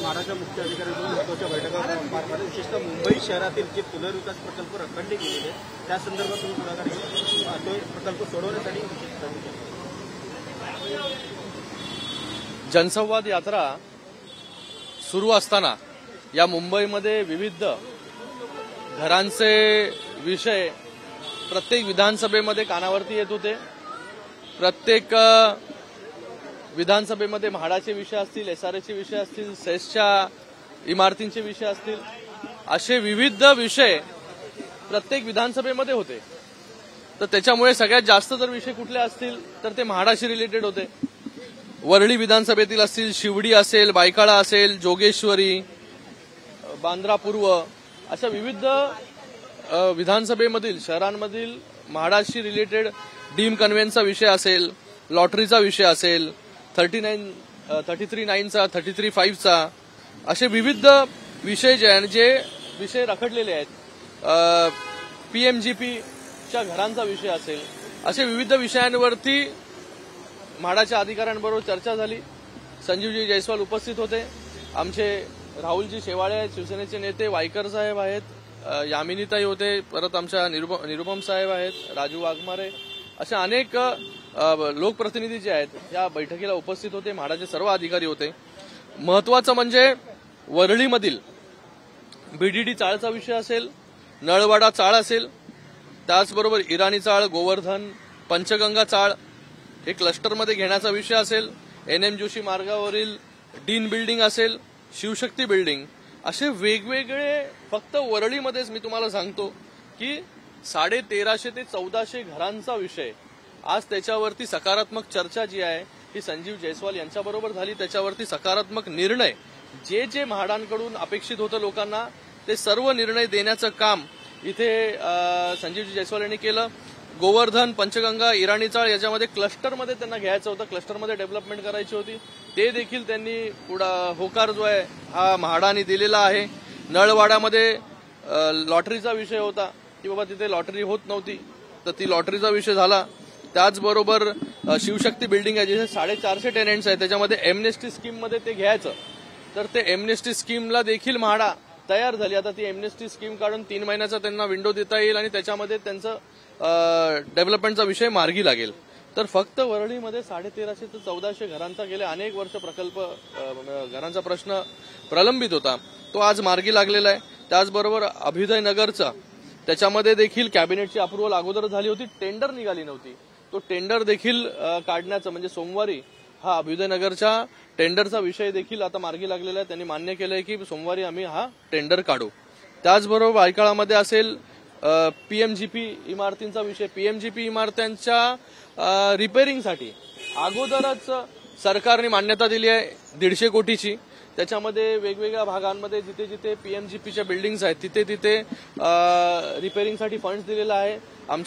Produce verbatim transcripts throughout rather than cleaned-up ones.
महाराष्ट्र मुख्य अधिकारी महत्वाच्या बैठका पार पाडल्या, विशेषतः मुंबई शहरातील जे पुनर्विकास प्रकल्प रखडले गेलेले त्या संदर्भात तुम्ही पुढाकार घेऊन तो प्रकल्प सोडवण्यासाठी जनसंवाद यात्रा सुरू असताना या मुंबईमध्ये विविध घरांचे विषय प्रत्येक विधानसभेमध्ये कानावरती येत होते। प्रत्येक विधानसभेमध्ये म्हाडाचे विषय असतील, एसआरएचे विषय असतील, सेसच्या इमारतींचे विषय असतील, असे विविध विषय प्रत्येक विधानसभेमध्ये होते। तर त्याच्यामुळे सगळ्यात जास्त जर विषय कुठले असतील तर ते म्हाडाशी रिलेटेड होते। वरळी विधानसभेतील असतील, शिवडी असेल, बायकाळा असेल, जोगेश्वरी, बांद्रा पूर्व, अशा विविध विधानसभेमधील शहरांमधील म्हाडाशी रिलेटेड डीम कन्व्हेन्सचा विषय असेल, लॉटरीचा विषय असेल, थर्टी नाईन थर्टी थ्री नाईनचा थर्टी थ्री फाईव्हचा, असे विविध विषय जे आहेत, जे विषय रखडलेले आहेत, पीएमजीपीच्या घरांचा विषय असेल, असे विविध विषयांवरती म्हाडाच्या अधिकाऱ्यांबरोबर चर्चा झाली। संजीवजी जयस्वाल उपस्थित होते, आमचे राहुलजी शेवाळे शिवसेनेचे नेते, वायकर साहेब आहेत, यामिनीताई होते, परत आमच्या निरुपम साहेब आहेत, राजू वाघमारे, असे अनेक लोकप्रतिनिधी जे आहेत या बैठकीला उपस्थित होते। म्हाडाचे सर्व अधिकारी होते। महत्वाचं म्हणजे वरळीमधील बीडीडी चाळचा विषय असेल, नळवाडा चाळ असेल, त्याचबरोबर इराणी चाळ, गोवर्धन, पंचगंगा चाळ हे क्लस्टरमध्ये घेण्याचा विषय असेल, एन एम जोशी मार्गावरील डीन बिल्डिंग असेल, शिवशक्ती बिल्डिंग, असे वेगवेगळे फक्त वरळीमध्येच मी तुम्हाला सांगतो की साडे तेराशे ते चौदाशे घरांचा विषय आज त्याच्यावरती सकारात्मक चर्चा जी आहे ही संजीव जयस्वाल यांच्याबरोबर झाली। त्याच्यावरती सकारात्मक निर्णय जे जे म्हाडांकडून अपेक्षित होतं लोकांना ते सर्व निर्णय देण्याचं काम इथे संजीवजी जयस्वाल यांनी केलं। गोवर्धन, पंचगंगा, इराणी चाळ याच्यामध्ये क्लस्टरमध्ये त्यांना घ्यायचं होतं, क्लस्टरमध्ये डेव्हलपमेंट करायची होती, ते देखील त्यांनी पुढा होकार जो आहे हा म्हाडाने दिलेला आहे। नळवाड्यामध्ये लॉटरीचा विषय होता की बाबा तिथे लॉटरी होत नव्हती, तर ती लॉटरीचा विषय झाला। त्याचबरोबर शिवशक्ती बिल्डिंग आहे जिथे साडेचारशे टेनंट्स आहेत, त्याच्यामध्ये एमनेस्टी स्कीममध्ये ते घ्यायचं, तर ते एमनेस्टी स्कीमला देखील म्हाडा तयार झाली। आता ती एमनेस्टी स्कीम काढून तीन महिन्याचा त्यांना विंडो देता येईल आणि त्याच्यामध्ये त्यांचं डेव्हलपमेंटचा विषय मार्गी लागेल। तर फक्त वरळीमध्ये साडे तेराशे ते चौदाशे घरांचा गेले अनेक वर्ष प्रकल्प घरांचा प्रश्न प्रलंबित होता, तो आज मार्गी लागलेला आहे। त्याचबरोबर अभ्युदय नगरचा त्याच्यामध्ये देखील कॅबिनेटची अप्रुव्हल अगोदर झाली होती, टेंडर निघाली नव्हती, तो टेंडर देखील काढण्याचं म्हणजे सोमवारी हा अभ्युदय नगरच्या टेंडरचा विषय देखील आता मार्गी लागलेला आहे। त्यांनी मान्य केलंय की सोमवारी आम्ही हा टेंडर काढू। त्याचबरोबर बायकाळामध्ये असेल पीएमजीपी इमारतींचा विषय, पीएमजीपी इमारत्यांच्या रिपेअरिंगसाठी अगोदरच सरकारने मान्यता दिली आहे दीडशे कोटीची। त्याच्यामध्ये वेगवेगळ्या भागांमध्ये जिथे जिथे पीएमजीपीच्या बिल्डिंग्स आहेत तिथे तिथे रिपेअरिंगसाठी फंड्स दिलेला आहे।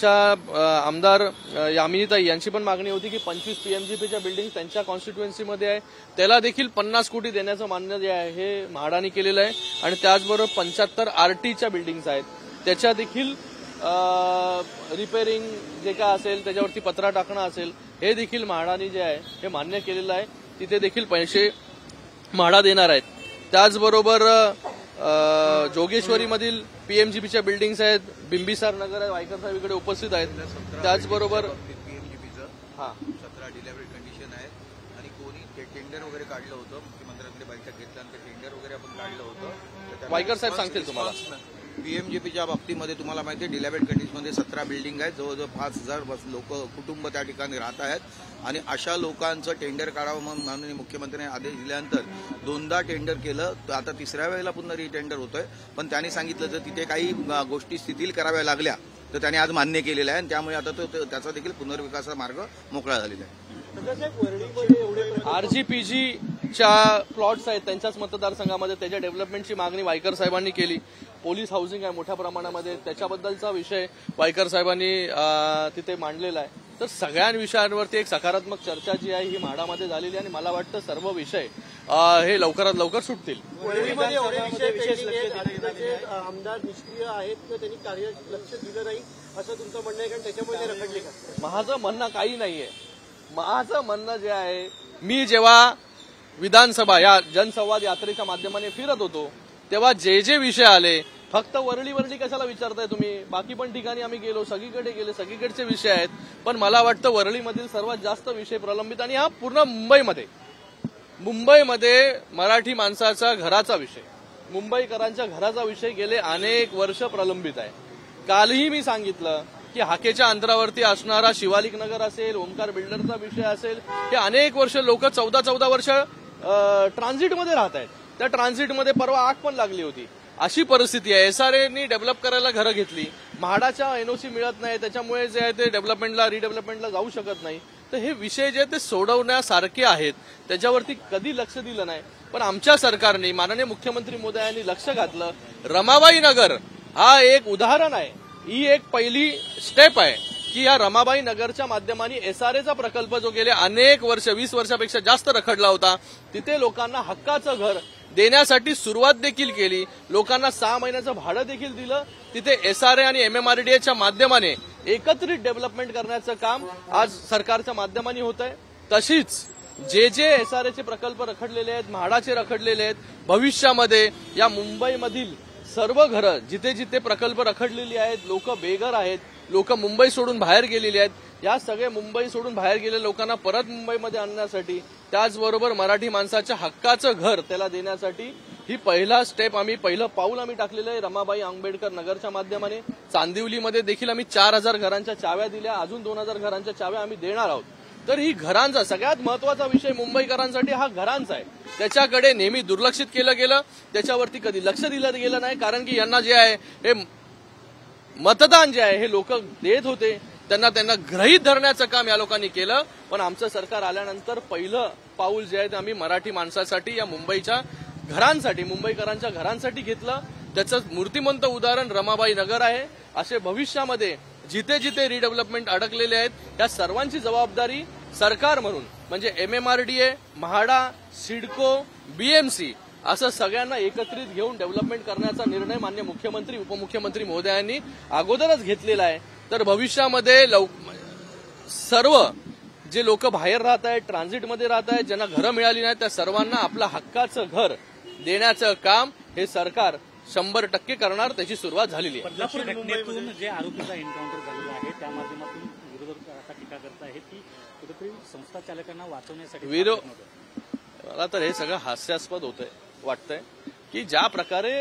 आमच्या आमदार यामिनीताई यांची पण मागणी होती की पंचवीस पीएमजीपीच्या बिल्डिंग त्यांच्या कॉन्स्टिट्युएन्सीमध्ये आहे, त्याला देखील पन्नास कोटी देण्याचं मान्य जे आहे हे म्हाडाने केलेलं आहे। आणि त्याचबरोबर पंच्याहत्तर आरटीच्या बिल्डिंग्स आहेत त्याच्या देखील रिपेअरिंग जे काय असेल त्याच्यावरती पत्रा टाकणं असेल हे देखील म्हाडाने जे आहे हे मान्य केलेलं आहे, तिथे देखील पैसे म्हाडा देणार आहेत। त्याचबरोबर जोगेश्वरीमधील पीएमजीपीच्या बिल्डिंग्स आहेत, बिंबिसार नगर आहे, वायकर साहेब इकडे उपस्थित आहेत। त्याचबरोबर पीएमजीपीचं हा सतरा डिलेव्हरी कंडिशन आहेत आणि कोणी टेंडर वगैरे काढलं होतं, मुख्यमंत्र्यांकडे बैठक घेतल्यानंतर टेंडर वगैरे आपण काढलं होतं, वायकर साहेब सांगतील तुम्हाला। पीएमजीपीच्या बाबतीमध्ये तुम्हाला माहिती आहे डिलेव्हरी कंडिशनमध्ये सतरा बिल्डिंग आहेत, जवळजवळ पाच हजार लोक कुटुंब त्या ठिकाणी राहत आहेत आणि अशा लोकांचं टेंडर काढावं म्हणून माननीय मुख्यमंत्र्यांनी आदेश दिल्यानंतर दोनदा टेंडर केलं, तर आता तिसऱ्या वेळेला पुन्हा रिटेंडर होतोय। पण त्यांनी सांगितलं जर तिथे काही गोष्टी शिथिल कराव्या लागल्या तर त्यांनी आज मान्य केलेलं आहे आणि त्यामुळे आता तो त्याचा देखील पुनर्विकासाचा मार्ग मोकळा झालेला आहे। आरजीपीजीच्या प्लॉट्स आहेत त्यांच्याच मतदारसंघामध्ये त्याच्या डेव्हलपमेंटची मागणी वायकर साहेबांनी केली। पोलीस हाऊसिंग आहे मोठ्या प्रमाणामध्ये, त्याच्याबद्दलचा विषय वायकर साहेबांनी तिथे मांडलेला आहे। तर सगळ्या विषयांवरती एक सकारात्मक चर्चा जी आहे ही म्हाडामध्ये झालेली आहे आणि मला वाटतं सर्व विषय हे लवकरात लवकर सुटतील। आमदार निष्क्रिय आहेत किंवा त्यांनी कार्य लक्ष दिलं नाही असं तुमचं म्हणणं आहे, कारण त्याच्यामुळे रखडले का? माझं म्हणणं काही नाहीये, माझं म्हणणं जे आहे, मी जेव्हा विधानसभा या जनसंवाद यात्रेच्या माध्यमाने फिरत होतो तेव्हा जे जे विषय आले, फक्त वरळी वरळी कशाला विचारताय तुम्ही, बाकी पण ठिकाणी आम्ही गेलो, सगळीकडे गेले, सगळीकडचे विषय आहेत, पण मला वाटतं वरळीमधील सर्वात जास्त विषय प्रलंबित आणि हा पूर्ण मुंबईमध्ये मुंबईमध्ये मराठी माणसाचा घराचा विषय, मुंबईकरांच्या घराचा विषय गेले अनेक वर्ष प्रलंबित आहे. कालही मी सांगितलं की हाकेच्या अंतरावरती असणारा शिवालिक नगर असेल, ओमकार बिल्डरचा विषय असेल, हे अनेक वर्ष लोक चौदा चौदा वर्ष ट्रान्झिटमध्ये राहत आहेत. त्या ट्रान्झिटमध्ये परवा आग पण लागली होती. अशी परिस्थिती आहे. एसआरएनी डेव्हलप करायला घरं घेतली, म्हाडाच्या एनओसी मिळत नाही, त्याच्यामुळे जे आहे ते डेव्हलपमेंटला रिडेव्हलपमेंटला जाऊ शकत नाही. तर हे विषय जे ते सोडवण्यासारखे आहेत, त्याच्यावरती कधी लक्ष दिलं नाही. पण आमच्या सरकारने, माननीय मुख्यमंत्री महोदयांनी लक्ष घातलं. रमाबाई नगर हा एक उदाहरण आहे, ही एक पहिली स्टेप आहे की या रमाबाई नगरच्या माध्यमाने एसआरएचा प्रकल्प जो गेले अनेक वर्ष, वीस वर्षापेक्षा जास्त रखडला होता, तिथे लोकांना हक्काचं घर देण्यासाठी सुरुवात देखील केली. लोकांना सहा महिन्याचं भाडं देखील दिलं. तिथे एसआरए आणि एमएमआरडीएच्या माध्यमाने एकत्रित डेव्हलपमेंट करण्याचं काम आज सरकारच्या माध्यमाने होत आहे. तशीच जे जे एसआरएचे प्रकल्प रखडलेले आहेत, म्हाडाचे रखडलेले आहेत, भविष्यामध्ये या मुंबईमधील सर्व घरं जिथे जिथे प्रकल्प रखडलेली आहेत, लोक बेघर आहेत, लोक मुंबई सोडून बाहेर गेलेली आहेत, या सगळे मुंबई सोडून बाहेर गेलेल्या लोकांना परत मुंबईमध्ये आणण्यासाठी, त्याचबरोबर मराठी माणसाच्या हक्काचं घर त्याला देण्यासाठी ही पहिला स्टेप आम्ही पहिलं पाऊल आम्ही टाकलेलं आहे रमाबाई आंबेडकर नगरच्या माध्यमाने. चांदिवलीमध्ये देखील आम्ही चार हजार घरांच्या चाव्या दिल्या, अजून दोन हजार घरांच्या चाव्या आम्ही देणार आहोत. तर ही घरांचा सगळ्यात महत्वाचा विषय मुंबईकरांसाठी हा घरांचा आहे. त्याच्याकडे नेहमी दुर्लक्षित केलं गेलं, त्याच्यावरती कधी लक्ष दिलं गेलं नाही. कारण की यांना जे आहे हे मतदान जे आहे हे लोक देत होते, त्यांना त्यांना गृहीत धरण्याचं काम या लोकांनी केलं. पण आमचं सरकार आल्यानंतर पहिलं पाऊल जे आहे ते आम्ही मराठी माणसासाठी, या मुंबईच्या घरांसाठी, मुंबईकरांच्या घरांसाठी घेतलं. त्याचं मूर्तिमंत उदाहरण रमाबाई नगर आहे. असे भविष्यामध्ये जिथे जिथे रिडेव्हलपमेंट अडकलेले आहेत त्या सर्वांची जबाबदारी सरकार म्हणून, म्हणजे एमएमआरडीए, म्हाडा, सिडको, बीएमसी असं सगळ्यांना एकत्रित घेऊन डेव्हलपमेंट करण्याचा निर्णय माननीय मुख्यमंत्री, उपमुख्यमंत्री महोदयांनी अगोदरच घेतलेला आहे. तर भविष्यामध्ये सर्व जे लोक बाहेर राहत आहेत, ट्रान्झिटमध्ये राहत आहेत, ज्यांना घरं मिळाली नाहीत, त्या सर्वांना आपलं हक्काचं घर देण्याचं काम हे सरकार शंभर टक्के करणार. त्याची सुरुवात झालेली आहे. बदलापूर घटनेतून जे आरोपीचा एन्काउंटर झालेला आहे त्या माध्यमातून विरोधक आता टीका करत आहेत की कुठेतरी संस्था चालकांना वाचवण्यासाठी विरो मला तर हे सगळं हास्यास्पद होतंय, वाटतंय की ज्या प्रकारे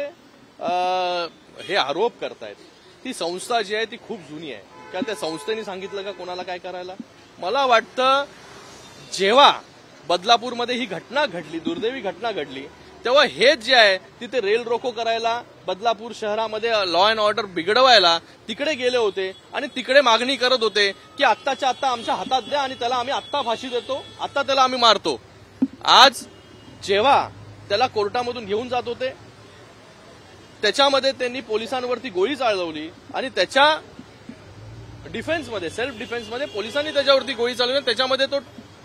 हे आरोप करतायत, ती संस्था जी आहे ती खूप जुनी आहे. का त्या संस्थेने सांगितलं का कोणाला काय करायला? मला वाटतं जेव्हा बदलापूरमध्ये ही घटना घडली, दुर्दैवी घटना घडली, तेव्हा हेच जे आहे तिथे रेल रोको करायला, बदलापूर शहरामध्ये लॉ अँड ऑर्डर बिघडवायला तिकडे गेले होते आणि तिकडे मागणी करत होते की आत्ताच्या आत्ता आमच्या हातात द्या आणि त्याला आम्ही आत्ता फाशी देतो, आत्ता त्याला आम्ही मारतो. आज जेव्हा त्याला कोर्टामधून घेऊन जात होते, त्याच्यामध्ये त्यांनी पोलिसांवरती गोळी चालवली आणि त्याच्या डिफेन्समध्ये, सेल्फ डिफेन्समध्ये पोलिसांनी त्याच्यावरती गोळी चालवली, त्याच्यामध्ये तो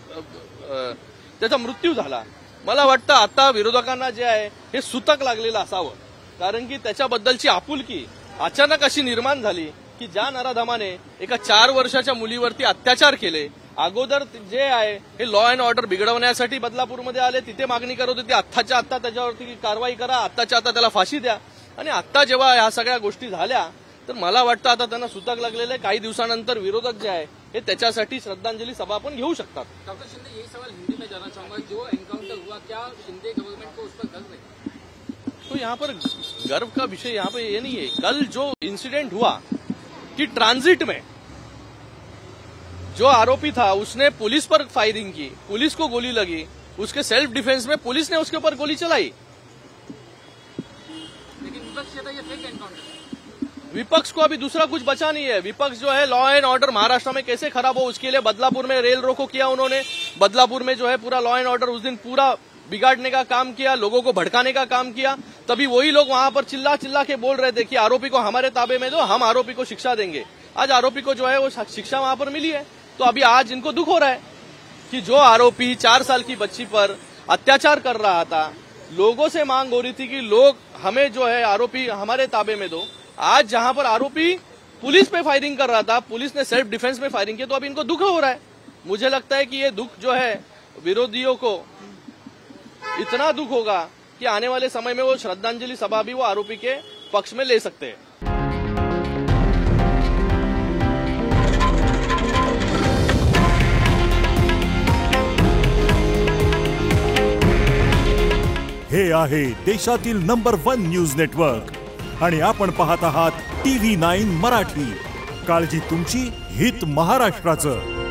त्याचा मृत्यू झाला. मला वाटतं आता विरोधकांना जे आहे हे सुतक लागलेलं असावं, कारण की त्याच्याबद्दलची आपुलकी अचानक अशी निर्माण झाली की ज्या नराधमाने एका चार वर्षाच्या मुलीवरती अत्याचार केले, अगोदर जे आहे हे लॉ अँड ऑर्डर बिघडवण्यासाठी बदलापूरमध्ये आले, तिथे मागणी करत होती आत्ताच्या आत्ता त्याच्यावरती कारवाई करा, आत्ताच्या आत्ता त्याला फाशी द्या. आणि आत्ता जेव्हा ह्या सगळ्या गोष्टी झाल्या तर मला वाटतं आता त्यांना सुतक लागलेलं आहे. काही दिवसानंतर विरोधक जे आहे हे त्याच्यासाठी श्रद्धांजली सभा पण घेऊ शकतात. डॉक्टर शिंदे, यही सवाल हिंदी में जाना चाहूंगा, जो एनकाउंटर हुआ क्या शिंदे गवर्नमेंट को उस पर गर्व है? तो यहाँ पर गर्व का विषय यहाँ पे ये नहीं है. कल जो इंसिडेंट हुआ कि ट्रांजिट में जो आरोपी था उसने पुलिस पर फायरिंग की, पुलिस को गोली लगी, उसके सेल्फ डिफेंस में पुलिस ने उसके ऊपर गोली चलाई. लेकिन विपक्ष कहता है ये फेक एनकाउंटर. विपक्ष को अभी दूसरा कुछ बचा नहीं है. विपक्ष जो है लॉ एंड ऑर्डर महाराष्ट्र में कैसे खराब हो उसके लिए बदलापुर में रेल रोको किया उन्होंने. बदलापुर में जो है पूरा लॉ एंड ऑर्डर उस दिन पूरा बिगाड़ने का काम किया, लोगों को भड़काने का काम किया. तभी वही लोग वहां पर चिल्ला चिल्ला के बोल रहे थे कि आरोपी को हमारे ताबे में दो, हम आरोपी को शिक्षा देंगे. आज आरोपी को जो है वो शिक्षा वहां पर मिली है. तो अभी आज इनको दुख हो रहा है कि जो आरोपी चार साल की बच्ची पर अत्याचार कर रहा था, लोगों से मांग हो रही थी कि लोग हमें जो है आरोपी हमारे ताबे में दो, आज जहां पर आरोपी पुलिस पे फायरिंग कर रहा था, पुलिस ने सेल्फ डिफेंस में फायरिंग की, तो अभी इनको दुख हो रहा है. मुझे लगता है कि ये दुख जो है विरोधियों को इतना दुख होगा कि आने वाले समय में वो श्रद्धांजलि सभा भी वो आरोपी के पक्ष में ले सकते हैं। हे आहे देशातील नंबर वन न्यूज नेटवर्क आणि आपण पाहत आहात टीव्ही नाईन मराठी। काळजी तुमची, हित महाराष्ट्राचं।